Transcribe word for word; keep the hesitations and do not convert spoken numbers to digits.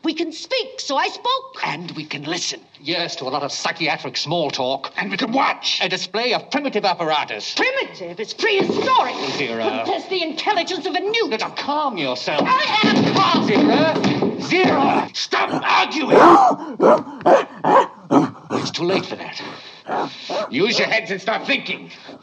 We can speak, so I spoke. And we can listen. Yes, to a lot of psychiatric small talk. And we can watch. A display of primitive apparatus. Primitive? It's prehistoric. Zira. Possess the intelligence of a newt. Now, calm yourself. I am calm. Zira! Zira! Stop arguing! It's too late for that. Use your heads and start thinking.